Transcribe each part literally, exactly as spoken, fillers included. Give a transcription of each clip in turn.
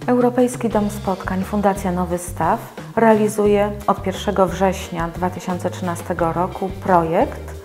Europejski Dom Spotkań Fundacja Nowy Staw realizuje od pierwszego września dwa tysiące trzynastego roku projekt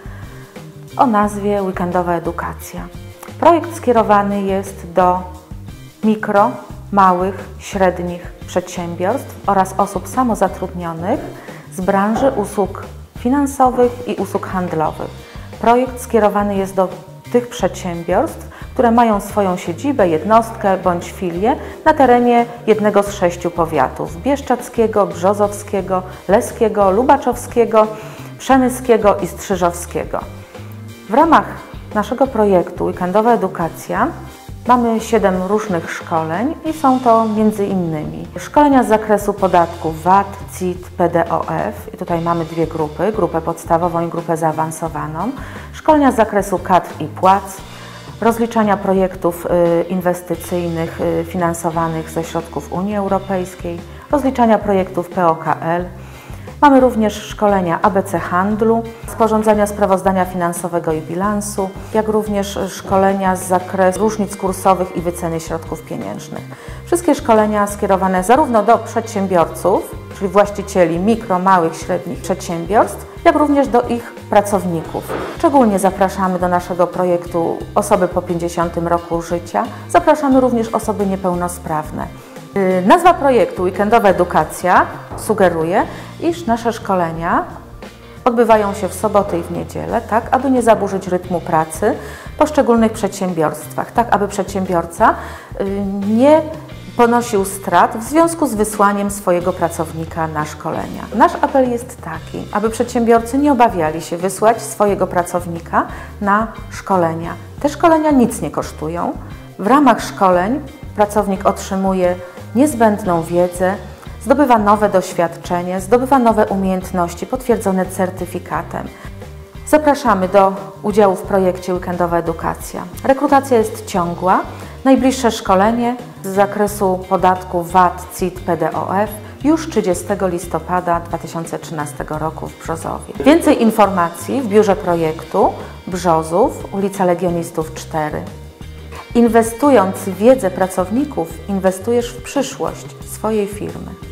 o nazwie Weekendowa Edukacja. Projekt skierowany jest do mikro, małych, średnich przedsiębiorstw oraz osób samozatrudnionych z branży usług finansowych i usług handlowych. Projekt skierowany jest do tych przedsiębiorstw, które mają swoją siedzibę, jednostkę bądź filię na terenie jednego z sześciu powiatów: bieszczadzkiego, brzozowskiego, leskiego, lubaczowskiego, przemyskiego i strzyżowskiego. W ramach naszego projektu Weekendowa Edukacja mamy siedem różnych szkoleń i są to między innymi szkolenia z zakresu podatków V A T, C I T, P D O F. I tutaj mamy dwie grupy, grupę podstawową i grupę zaawansowaną. Szkolenia z zakresu K A T i płac, rozliczania projektów inwestycyjnych finansowanych ze środków Unii Europejskiej, rozliczania projektów P O K L. Mamy również szkolenia A B C handlu, sporządzania sprawozdania finansowego i bilansu, jak również szkolenia z zakresu różnic kursowych i wyceny środków pieniężnych. Wszystkie szkolenia skierowane zarówno do przedsiębiorców, czyli właścicieli mikro, małych, średnich przedsiębiorstw, jak również do ich pracowników. Szczególnie zapraszamy do naszego projektu osoby po pięćdziesiątym roku życia, zapraszamy również osoby niepełnosprawne. Nazwa projektu Weekendowa Edukacja sugeruje, iż nasze szkolenia odbywają się w soboty i w niedzielę, tak aby nie zaburzyć rytmu pracy w poszczególnych przedsiębiorstwach, tak aby przedsiębiorca nie ponosił strat w związku z wysłaniem swojego pracownika na szkolenia. Nasz apel jest taki, aby przedsiębiorcy nie obawiali się wysłać swojego pracownika na szkolenia. Te szkolenia nic nie kosztują. W ramach szkoleń pracownik otrzymuje niezbędną wiedzę, zdobywa nowe doświadczenie, zdobywa nowe umiejętności potwierdzone certyfikatem. Zapraszamy do udziału w projekcie Weekendowa Edukacja. Rekrutacja jest ciągła. Najbliższe szkolenie z zakresu podatków V A T, C I T, P D O F już trzydziestego listopada dwa tysiące trzynastego roku w Brzozowie. Więcej informacji w biurze projektu Brzozów, ulica Legionistów cztery. Inwestując w wiedzę pracowników, inwestujesz w przyszłość swojej firmy.